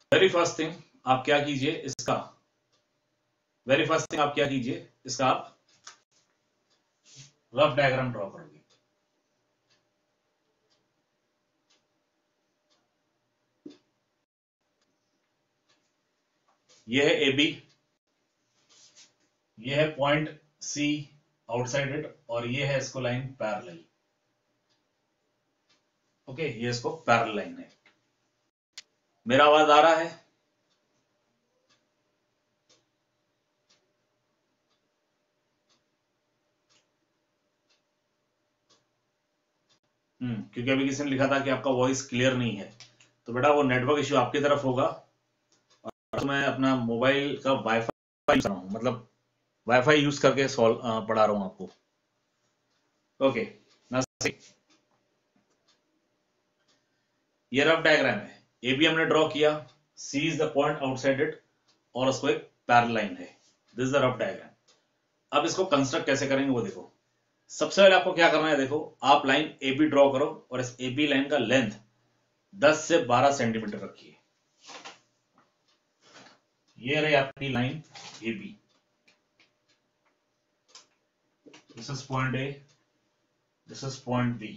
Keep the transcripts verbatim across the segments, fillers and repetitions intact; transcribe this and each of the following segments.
Very first thing आप क्या कीजिए, इसका वेरी फर्स्ट थिंग आप क्या कीजिए, इसका आप रफ डायग्राम ड्रॉ करोगे। ये है ए बी, ये है पॉइंट सी आउटसाइड इट, और ये है इसको लाइन पैरेलल। ओके, ये इसको पैरेलल लाइन है। मेरा आवाज आ रहा है? हम्म क्योंकि अभी किसी ने लिखा था कि आपका वॉइस क्लियर नहीं है, तो बेटा वो नेटवर्क इश्यू आपकी तरफ होगा, और मैं अपना मोबाइल का वाईफाई यूज कर रहा हूँ, मतलब वाईफाई यूज करके सॉल्व पढ़ा रहा हूँ आपको। ओके, ये रफ डायग्राम है। ए बी हमने ड्रॉ किया, C is the point outside it, और उसको एक पैरेलल लाइन है। This is the rough diagram. अब इसको कंस्ट्रक्ट कैसे करेंगे वो देखो। सबसे पहले आपको क्या करना है, देखो आप लाइन ए बी ड्रॉ करो, और इस ए बी लाइन का लेंथ दस से बारह सेंटीमीटर रखिए। ये रही आपकी line A B, this is point A, this is point B.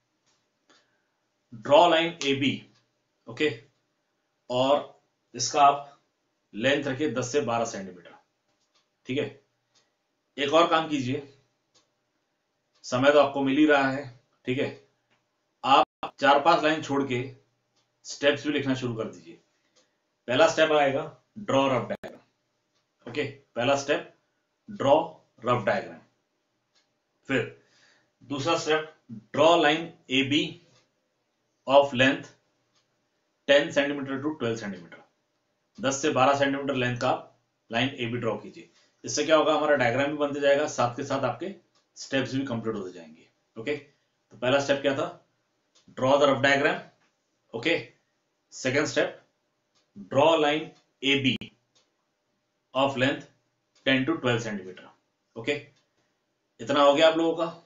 Draw line A B, okay, और इसका आप लेंथ रखिए दस से बारह सेंटीमीटर। ठीक है, एक और काम कीजिए, समय तो आपको मिल ही रहा है, ठीक है, आप चार पांच लाइन छोड़ के स्टेप्स भी लिखना शुरू कर दीजिए। पहला स्टेप आएगा ड्रॉ रफ डायग्राम। ओके, पहला स्टेप ड्रॉ रफ डायग्राम। फिर दूसरा step draw line A B of length ten centimetre to twelve centimetre, दस से बारह सेंटीमीटर लेंथ का लाइन ए बी ड्रॉ कीजिए। इससे क्या होगा, हमारा डायग्राम भी बनते जाएगा, साथ के साथ आपके स्टेप्स भी कंप्लीट होते जाएंगे। ओके, तो पहला स्टेप क्या था, draw the rough diagram. Okay, second step draw line A B of length ten to twelve centimetre. Okay, इतना हो गया आप लोगों का।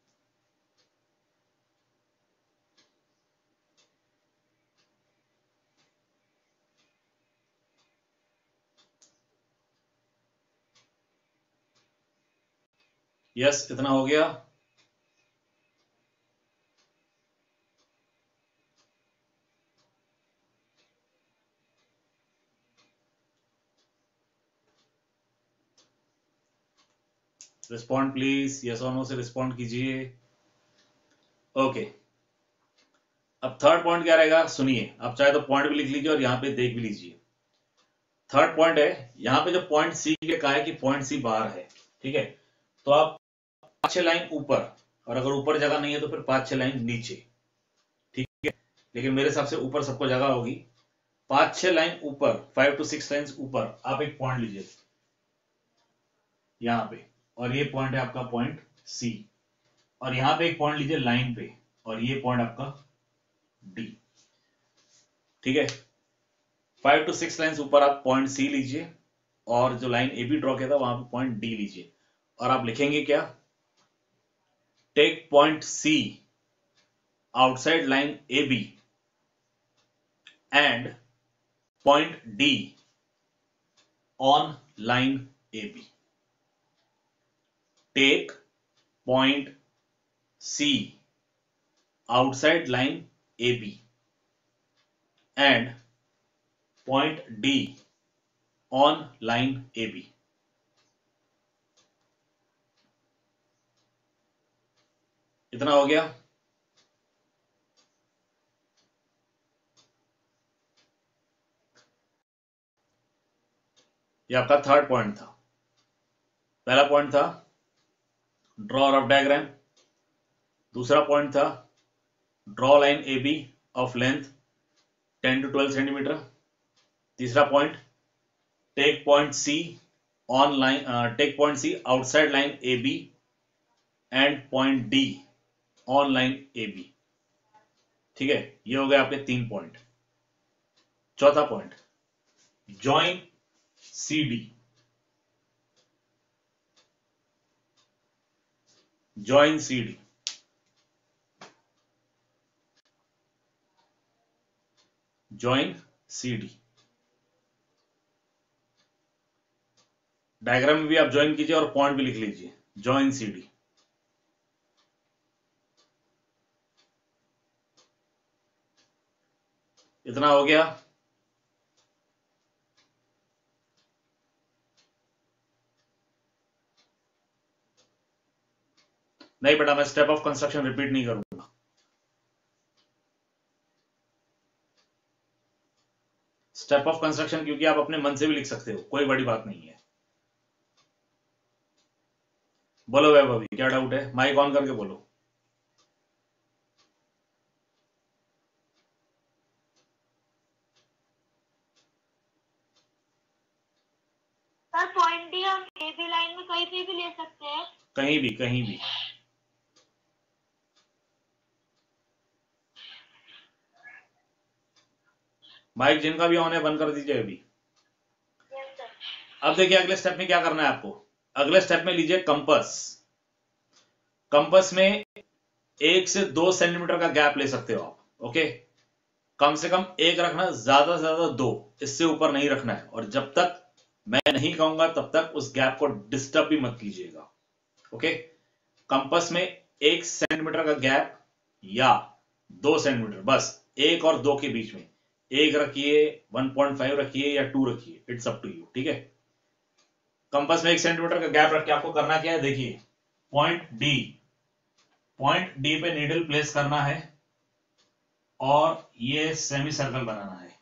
यस, इतना हो गया। रिस्पॉन्ड प्लीज, यस और नो से रिस्पॉन्ड कीजिए। ओके, अब थर्ड पॉइंट क्या रहेगा, सुनिए, आप चाहे तो पॉइंट भी लिख लीजिए और यहां पे देख भी लीजिए। थर्ड पॉइंट है, यहां पे जो पॉइंट सी के कहा है कि पॉइंट सी बाहर है, ठीक है, तो आप पांच छह लाइन ऊपर, और अगर ऊपर जगह नहीं है तो फिर पांच छह लाइन नीचे, ठीक है, लेकिन मेरे हिसाब से ऊपर सबको जगह होगी। पांच छह लाइन ऊपर, फाइव टू सिक्स लाइन ऊपर आप एक पॉइंट लीजिए यहां पे, और ये पॉइंट है आपका पॉइंट सी, और यहां पे एक पॉइंट लीजिए लाइन पे, और ये पॉइंट आपका डी। ठीक है, फाइव टू सिक्स लाइन ऊपर आप पॉइंट सी लीजिए, और जो लाइन ए बी ड्रॉ किया था वहां पे पॉइंट डी लीजिए, और आप लिखेंगे क्या, take point C outside line A B and point D on line A B. Take point C outside line A B and point D on line A B. इतना हो गया। ये आपका थर्ड पॉइंट था। पहला पॉइंट था draw rough diagram, दूसरा point था draw line A B of length ten to twelve centimetre, तीसरा point take point C on line take point C outside line A B and point D on line A B. ठीक है, ये हो गए आपके तीन point. चौथा point join C D, join C D, join C D. Diagram में भी आप ज्वाइन कीजिए और पॉइंट भी लिख लीजिए, ज्वाइन सी डी। इतना हो गया। नहीं बेटा, मैं स्टेप ऑफ कंस्ट्रक्शन रिपीट नहीं करूंगा। स्टेप ऑफ कंस्ट्रक्शन क्योंकि आप अपने मन से भी लिख सकते हो, कोई बड़ी बात नहीं है। बोलो वैभव अभी क्या डाउट है, माइक ऑन करके बोलो। सर पॉइंट डी हम ए बी लाइन में कहीं पे भी ले सकते हैं, कहीं भी कहीं भी। माइक जिनका भी ऑन है बंद कर दीजिए अभी। Yes sir. अब देखिए अगले स्टेप में क्या करना है आपको। अगले स्टेप में लीजिए कंपास। कंपास में एक से दो सेंटीमीटर का गैप ले सकते हो आप, ओके। कम से कम एक रखना, ज्यादा से ज्यादा दो, इससे ऊपर नहीं रखना है। और जब तक मैं नहीं कहूंगा तब तक उस गैप को डिस्टर्ब भी मत कीजिएगा, ओके। कंपास में एक सेंटीमीटर का गैप या दो सेंटीमीटर, बस एक और दो के बीच में एक रखिए, वन पॉइंट फाइव रखिए या टू रखिए, इट्स अप टू यू, ठीक है। कंपास में एक सेंटीमीटर का गैप रख के आपको करना क्या है, देखिए पॉइंट डी, पॉइंट डी पे नीडल प्लेस करना है और ये सेमी सर्कल बनाना है।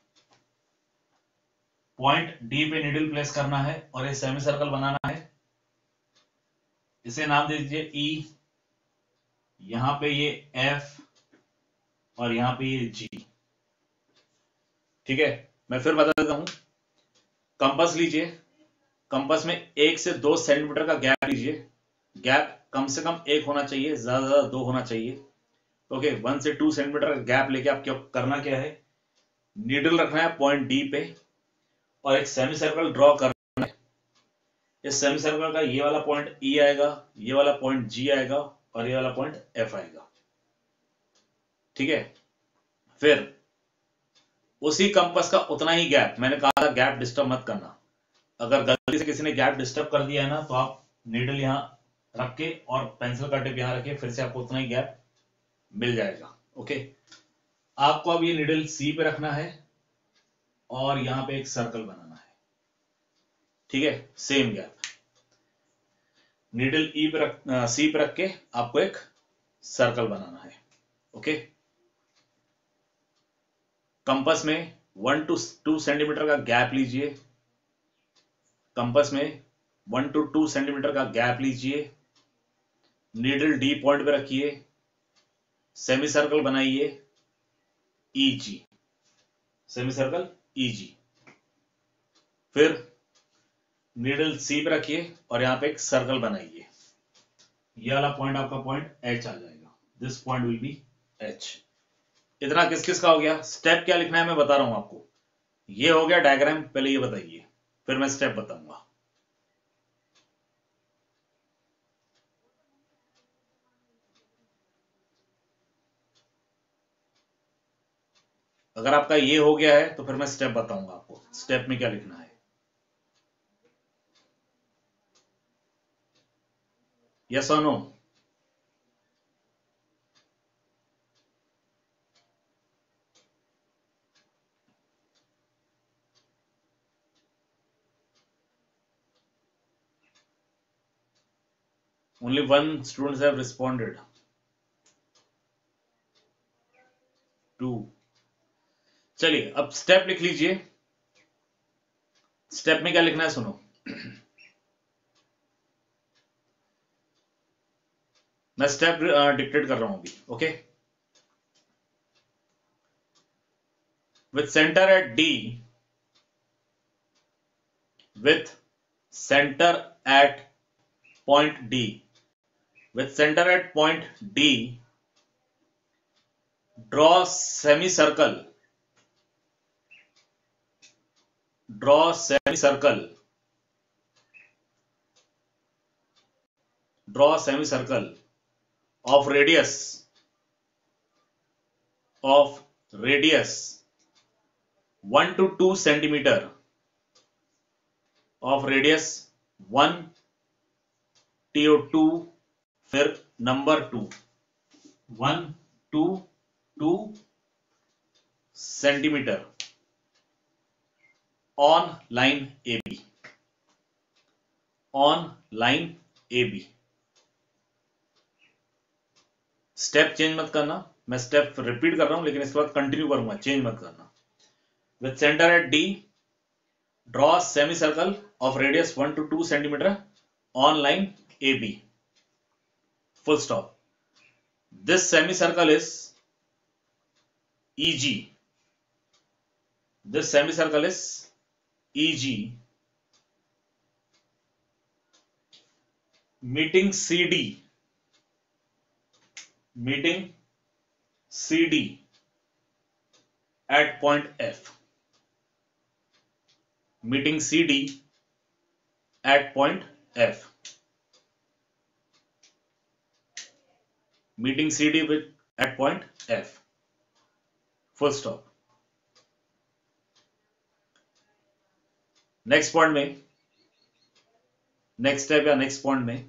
पॉइंट डी पे नीडल प्लेस करना है और ये सेमी सर्कल बनाना है। इसे नाम दे दीजिए ई, यहां पे ये एफ और यहां पे ये जी, ठीक है। मैं फिर बता देता हूं। कंपास लीजिए, कंपास में एक से दो सेंटीमीटर का गैप लीजिए। गैप कम से कम एक होना चाहिए, ज्यादा से ज्यादा दो होना चाहिए, ओके। वन से टू सेंटीमीटर का गैप लेके आप क्या करना क्या है, नीडल रखना है पॉइंट डी पे और एक सेमी सर्कल ड्रॉ करना है। इस सेमी सर्कल का ये वाला पॉइंट ई आएगा, ये वाला पॉइंट जी आएगा और ये वाला पॉइंट एफ आएगा, ठीक है। फिर उसी कंपास का उतना ही गैप, मैंने कहा था गैप डिस्टर्ब मत करना। अगर गलती से किसी ने गैप डिस्टर्ब कर दिया है ना, तो आप नीडल यहां रख के और पेंसिल का टिप यहां रखिए, फिर से आपको उतना ही गैप मिल जाएगा, ओके। आपको अब ये नीडल सी पे रखना है और यहां पे एक सर्कल बनाना है, ठीक है। सेम गैप नीडल ई पे रख, सी पे रख के आपको एक सर्कल बनाना है, ओके। कंपास में वन टू टू सेंटीमीटर का गैप लीजिए, कंपास में वन टू टू सेंटीमीटर का गैप लीजिए, नीडल डी पॉइंट पे रखिए, सेमी सर्कल बनाइए ई जी, सेमी सर्कल ई जी। फिर नीडल सी पे रखिए और यहां पे एक सर्कल बनाइए। ये वाला पॉइंट आपका पॉइंट एच आ जाएगा, this point will be H. इतना किस किस का हो गया। स्टेप क्या लिखना है मैं बता रहा हूं आपको। ये हो गया डायग्राम, पहले ये बताइए फिर मैं स्टेप बताऊंगा। अगर आपका ये हो गया है तो फिर मैं स्टेप बताऊंगा आपको, स्टेप में क्या लिखना है। यस और no. Only one students have responded. Two. चलिए अब स्टेप लिख लीजिए। स्टेप में क्या लिखना है सुनो। मैं स्टेप डिक्टेट कर रहा हूं अभी, okay. With centre at D, with centre at point D, with centre at point D, draw semi circle, draw semi circle, draw semi circle of radius, of radius one to two centimeter, of radius one T O two, फिर number two, one to two centimetre on line A B, on line A B. Step change मत करना, मैं step repeat कर रहा हूं लेकिन इसके बाद कंटिन्यू करूंगा, चेंज मत करना। With centre at D, draw semi circle of radius one to two centimetre on line A B, full stop. This semicircle is E G. This semicircle is E G, meeting C D, meeting C D at point F, meeting C D at point F, meeting C D with at point F, full stop. Next point में, next step या next point में,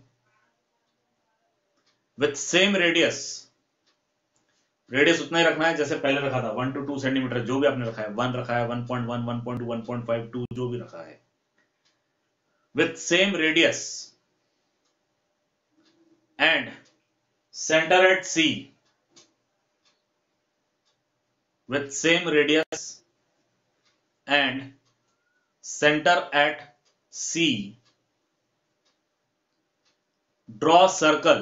with same radius, radius उतना ही रखना है जैसे पहले रखा था, वन टू टू सेंटीमीटर, जो भी आपने रखा है, वन रखा है, one point one, one point two, one point five, two, जो भी रखा है, with same radius and centre at C, with same radius and center at C, draw circle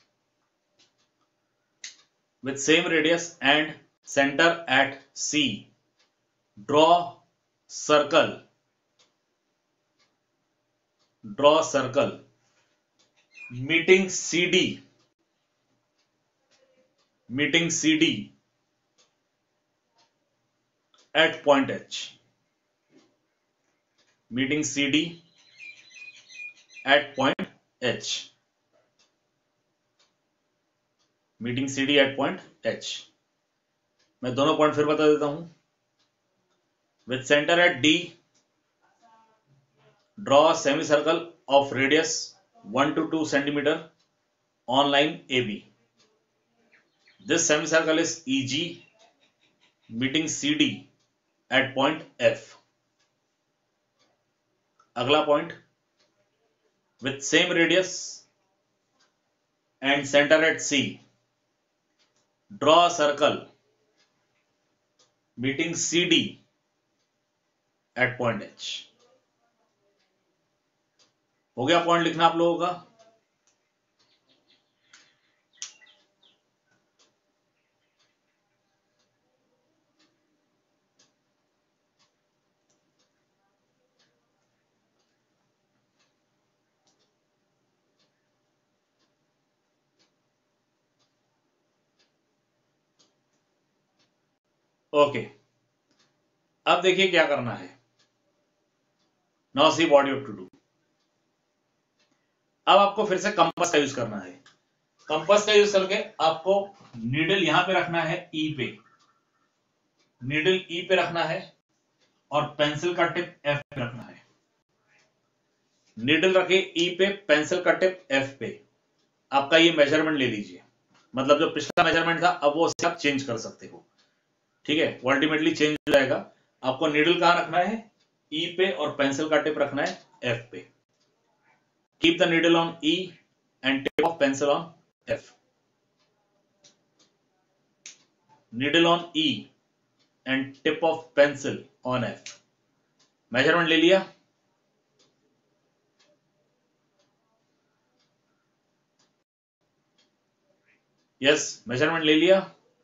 with same radius and center at C, draw circle, draw circle meeting C D, meeting C D at point H, meeting C D at point H, meeting C D at point H। मैं दोनों point फिर बता देता हूं। With centre at D, draw semi circle of radius one to two centimetre on line A B. This semi circle is E G, meeting C D at point F। अगला point, with same radius and center at C, draw a circle meeting C D at point H। हो गया point लिखना आप लोगों का? Okay, अब देखिए क्या करना है। Now see what you have to do. अब आपको फिर से कंपास का यूज करना है। कंपास का यूज करके आपको नीडल यहां पे रखना है ई पे, नीडल ई पे रखना है और पेंसिल का टिप एफ पे रखना है। नीडल रखे ई पे, पेंसिल का टिप एफ पे। आपका ये मेजरमेंट ले लीजिए, मतलब जो पिछला मेजरमेंट था अब वो आप चेंज कर सकते हो, ठीक है, वो अल्टीमेटली चेंज हो जाएगा। आपको नीडल कहां रखना है? ई पे, और पेंसिल का टिप रखना है एफ पे। Keep the needle on E and tip of pencil on F. Needle on E and tip of pencil on F. Measurement ले लिया? यस, मेजरमेंट ले लिया।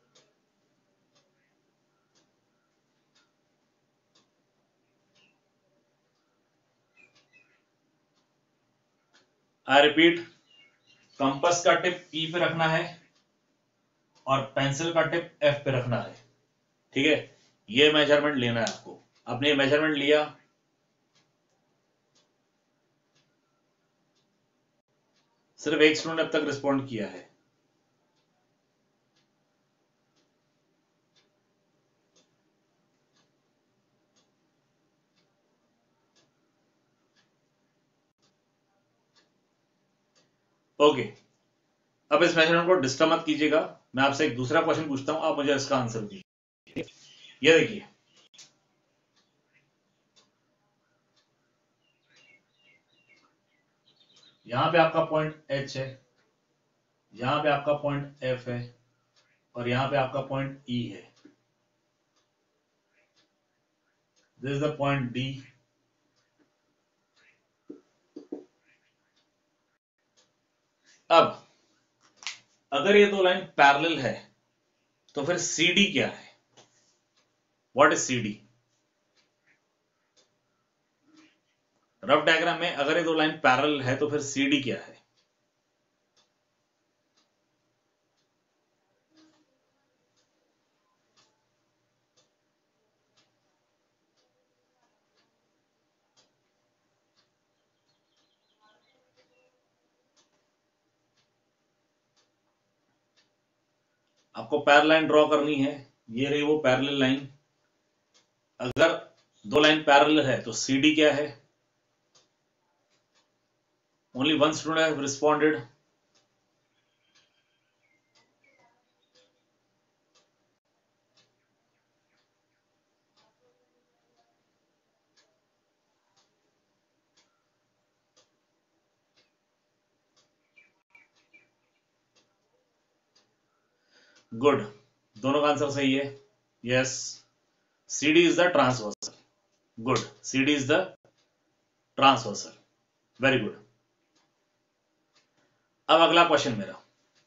आई रिपीट, कंपास का टिप ई पे रखना है और पेंसिल का टिप एफ पे रखना है, ठीक है। ये मेजरमेंट लेना है आपको। आपने ये मेजरमेंट लिया, सिर्फ एक स्टूडेंट अब तक रिस्पॉन्ड किया है। ओके, अब इस मेजरमेंट को डिस्टर्ब मत कीजिएगा, मैं आपसे एक दूसरा क्वेश्चन पूछता हूं, आप मुझे इसका आंसर दीजिए। ये देखिए, यहां पे आपका पॉइंट एच है, यहां पे आपका पॉइंट एफ है, और यहां पे आपका पॉइंट ई है। This is the point D. अब अगर ये दो लाइन पैरेलल है तो फिर सी डी क्या है? What is C D? Rough diagram में अगर ये दो लाइन पैरेलल है तो फिर सी डी क्या है? आपको पैरेलल लाइन ड्रॉ करनी है, ये रही वो पैरेलल लाइन। अगर दो लाइन पैरेलल है तो सी डी क्या है? Only one student have responded. Good, दोनों का आंसर सही है। Yes, C D is the transversal. Good, C D is the transversal, very good. अब अगला क्वेश्चन मेरा,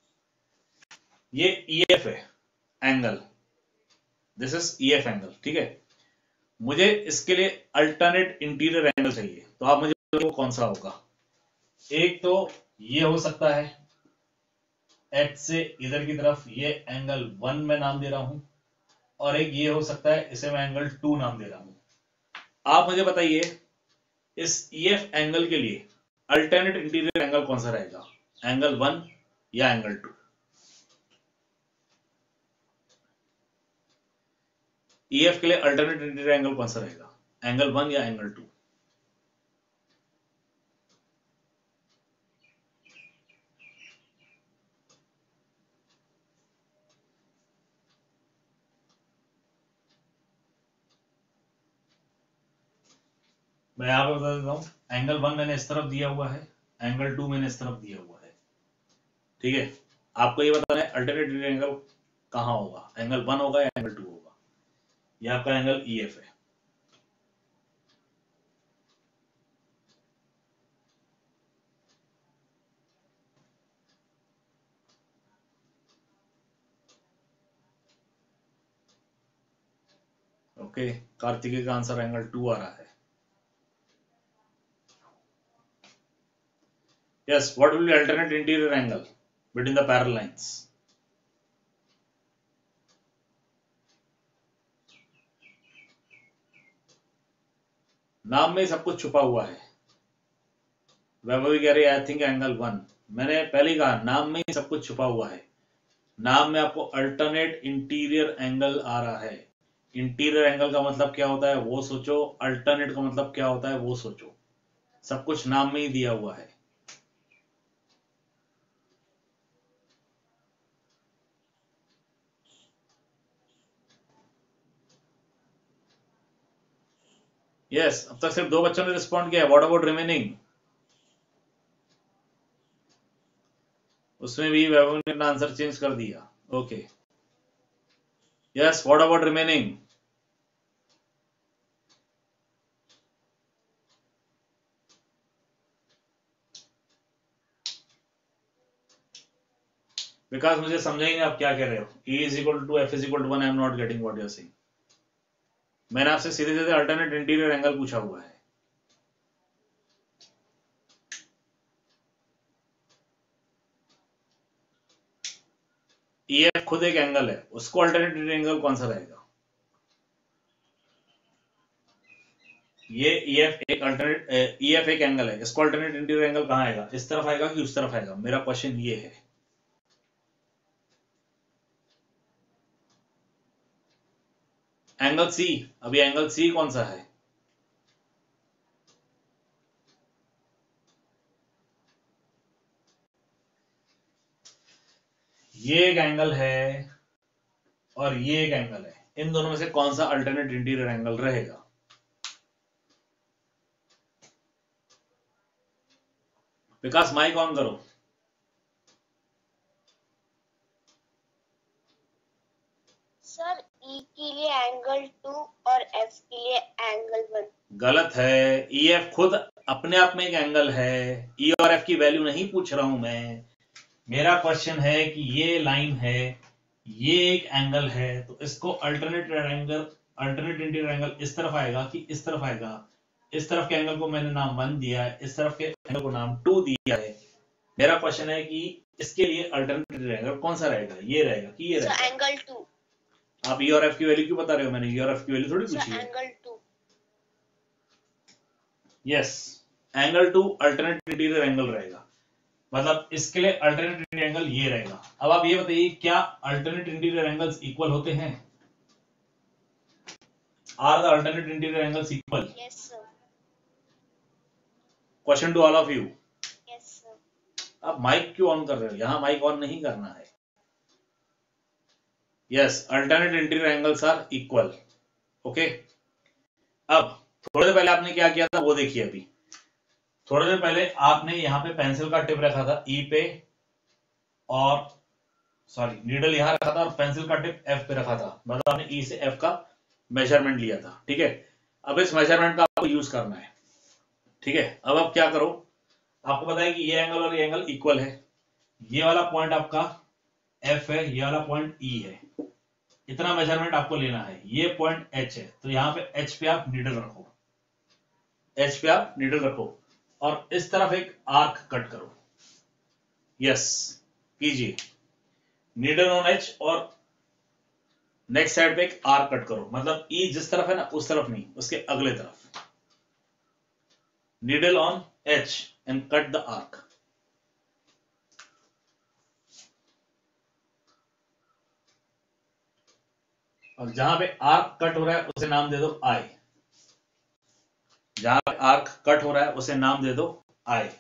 ये ई एफ है angle, this is E F angle, ठीक है। मुझे इसके लिए अल्टरनेट इंटीरियर एंगल चाहिए, तो आप मुझे वो कौन सा होगा? एक तो ये हो सकता है एच से इधर की तरफ, ये एंगल वन में नाम दे रहा हूं, और एक ये हो सकता है, इसे मैं एंगल टू नाम दे रहा हूं। आप मुझे बताइए इस ई एफ एंगल के लिए अल्टरनेट इंटीरियर एंगल कौन सा रहेगा? एंगल वन या एंगल टू? ई एफ के लिए अल्टरनेट इंटीरियर एंगल कौन सा रहेगा? एंगल वन या एंगल टू? मैं यहां पर बता देता हूं, एंगल वन मैंने इस तरफ दिया हुआ है, एंगल टू मैंने इस तरफ दिया हुआ है, ठीक है। आपको ये बताना है अल्टरनेट इंटीरियर एंगल कहां होगा, एंगल वन होगा या एंगल टू होगा। ये आपका एंगल ई एफ है। ओके, कार्तिकेय का आंसर एंगल टू आ रहा है। Yes, what will be alternate interior angle between the parallel lines? नाम में सब कुछ छुपा हुआ है। वैभवी कह रही है आई थिंक एंगल वन। मैंने पहले ही कहा नाम में ही सब कुछ छुपा हुआ है। नाम में आपको अल्टरनेट इंटीरियर एंगल आ रहा है। इंटीरियर एंगल का मतलब क्या होता है वो सोचो, अल्टरनेट का मतलब क्या होता है वो सोचो। सब कुछ नाम में ही दिया हुआ है। यस, अब तक सिर्फ दो बच्चों ने रिस्पॉन्ड किया है। What about remaining? उसमें भी वैभव ने अपना आंसर चेंज कर दिया। Okay, yes, what about remaining? Vikas मुझे समझा ही नहीं आप क्या कह रहे हो। E is equal to F is equal to one, I am not getting what you are saying. मैंने आपसे सीधे सीधे अल्टरनेट इंटीरियर एंगल पूछा हुआ है। E F खुद एक एंगल है, उसको अल्टरनेट इंटीरियर एंगल कौन सा रहेगा? ये E F एक अल्टरनेट E F एक एंगल है, इसको अल्टरनेट इंटीरियर एंगल कहां आएगा? इस तरफ आएगा कि उस तरफ आएगा? मेरा क्वेश्चन ये है। एंगल C, अभी एंगल C कौन सा है? ये एक एंगल है और ये एक एंगल है, इन दोनों में से कौन सा अल्टरनेट इंटीरियर एंगल रहेगा? विकास माइक ऑन करो। सर ई के लिए एंगल टू और एफ के लिए एंगल वन। गलत है, ई एफ खुद अपने आप में एक एंगल है, ई और एफ की वैल्यू नहीं पूछ रहा हूं मैं। मेरा क्वेश्चन है कि ये लाइन है, ये एक एंगल है, तो इसको alternate angle, alternate interior angle इस तरफ आएगा कि इस तरफ आएगा? इस तरफ के एंगल को मैंने नाम वन दिया है, इस तरफ के एंगल को नाम टू दिया है। मेरा क्वेश्चन है कि इसके लिए अल्टरनेट इंटीरियर एंगल कौन सा रहेगा? ये रहेगा कि ये रहेगा? Angle two. आप ई और एफ की वैल्यू क्यों बता रहे हो? मैंने ई और एफ की वैल्यू थोड़ी पूछी है। Angle two. Yes, angle two alternate interior angle रहेगा, मतलब इसके लिए अल्टरनेट इंटीरियर एंगल ये रहेगा। अब आप ये बताइए, क्या अल्टरनेट इंटीरियर एंगल्स इक्वल होते हैं? Are the alternate interior angles equal? Yes sir. Question to all of you. Yes sir. आप माइक क्यों ऑन कर रहे हो? यहां माइक ऑन नहीं करना है। Yes, alternate interior angles are equal. Okay, अब थोड़ी देर पहले आपने क्या किया था वो देखिए। अभी थोड़ी देर पहले आपने यहां पे पेंसिल का टिप रखा था ई पे, और सॉरी नीडल यहां रखा था और पेंसिल का टिप एफ पे रखा था, मतलब आपने ई से एफ का मेजरमेंट लिया था। ठीक है, अब इस मेजरमेंट का आपको यूज करना है। ठीक है, अब आप क्या करो, आपको पता है कि ये एंगल और ये एंगल इक्वल है, ये वाला पॉइंट आपका एफ है, ये वाला पॉइंट ई है, इतना मेजरमेंट आपको लेना है। ये पॉइंट एच है, तो यहां पे एच पे आप नीडल रखो, एच पे आप नीडल रखो और इस तरफ एक आर्क कट करो। यस, कीजिए, नीडल ऑन एच और नेक्स्ट साइड पे एक आर्क कट करो, मतलब ई जिस तरफ है ना उस तरफ नहीं, उसके अगले तरफ। Needle on H and cut the arc. और जहां पे आर्क कट हो रहा है उसे नाम दे दो आई। जहां पे आर्क कट हो रहा है उसे नाम दे दो आई।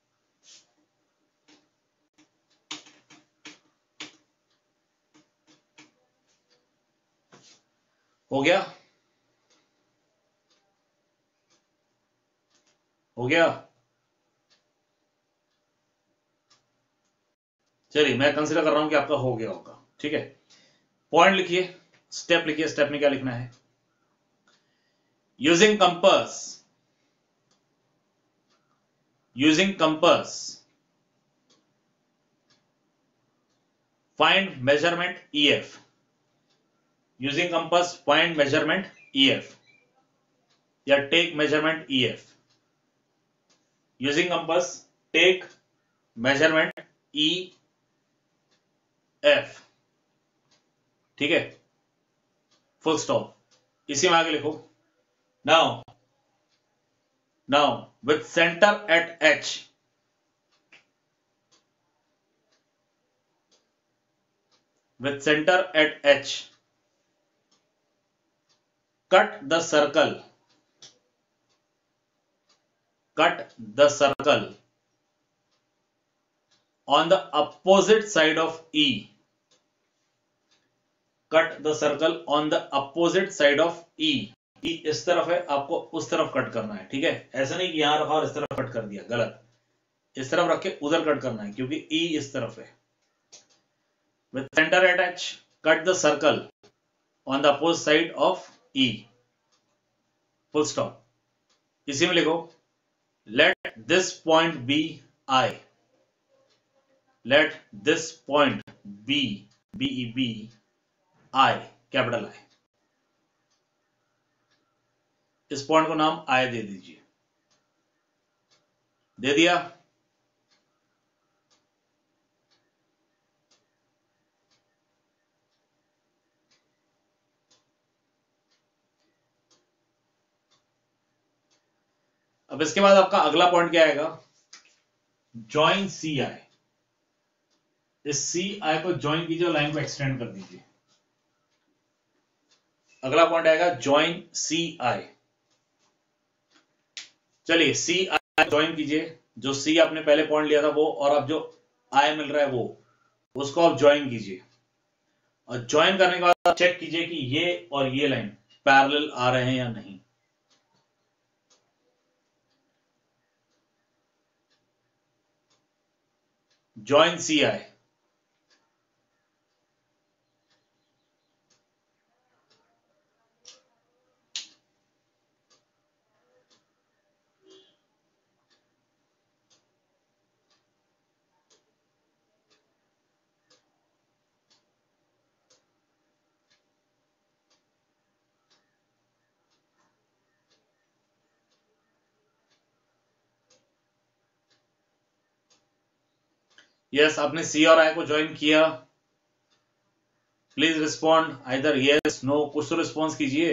हो गया? हो गया? चलिए, मैं कंसीडर कर रहा हूं कि आपका हो गया होगा। ठीक है, पॉइंट लिखिए, स्टेप लिखिए। स्टेप में क्या लिखना है? Using compass, using compass find measurement E F. Using compass find measurement E F या take measurement E F. Using compass take measurement E F. ठीक है, फुल स्टॉप। इसी में आगे लिखो, now now with centre at H, with center at H, cut the circle, cut the circle on the opposite side of E, cut the circle on the opposite side of E। E इस तरफ है, आपको उस तरफ cut करना है। ठीक है, ऐसा नहीं कि यहां रखा और इस तरफ कट कर दिया, गलत। इस तरफ रख के उधर कट करना है, क्योंकि E इस तरफ है। With center at H, cut the circle on the opposite side of E, full stop। इसी में लिखो, let this point be I, let this point be, B E B I, capital I। इस पॉइंट को नाम I दे दीजिए। दे दिया? अब इसके बाद आपका अगला पॉइंट क्या आएगा? Join C I. इस सी आई को ज्वाइन कीजिए और लाइन को एक्सटेंड कर दीजिए। अगला पॉइंट आएगा जॉइन सी आई। चलिए, सी आई ज्वाइन कीजिए। जो सी आपने पहले पॉइंट लिया था वो, और अब जो आई मिल रहा है वो, उसको आप ज्वाइन कीजिए और ज्वाइन करने के बाद चेक कीजिए कि ये और ये लाइन पैरेलल आ रहे हैं या नहीं। ज्वाइन सी आई। यस, आपने सी और आई को ज्वाइन किया। Please respond either yes no, कुछ तो रिस्पॉन्स कीजिए।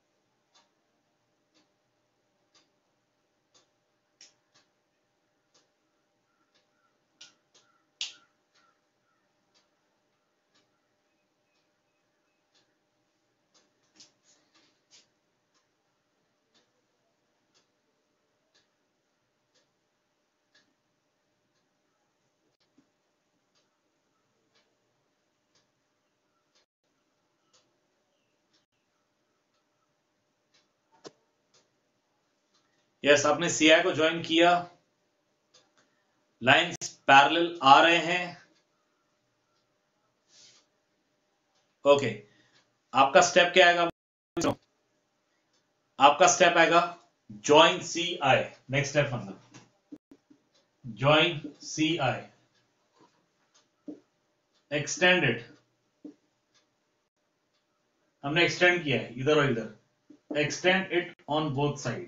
यस, आपने सी आई को ज्वाइन किया। लाइंस पैरेलल आ रहे हैं। Okay okay. आपका स्टेप क्या आएगा? आपका स्टेप आएगा join C I. Next step मतलब join C I, extend it. हमने एक्सटेंड किया है इधर और इधर। Extend it on both side.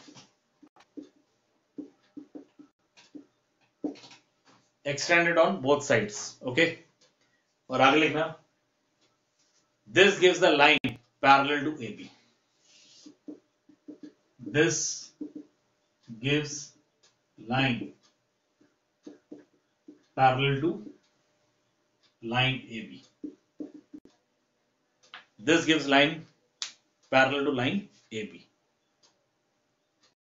Extended on both sides. Okay, और आगे लिखना this gives the line parallel to A B. This gives line parallel to line A B. This gives line parallel to line A B.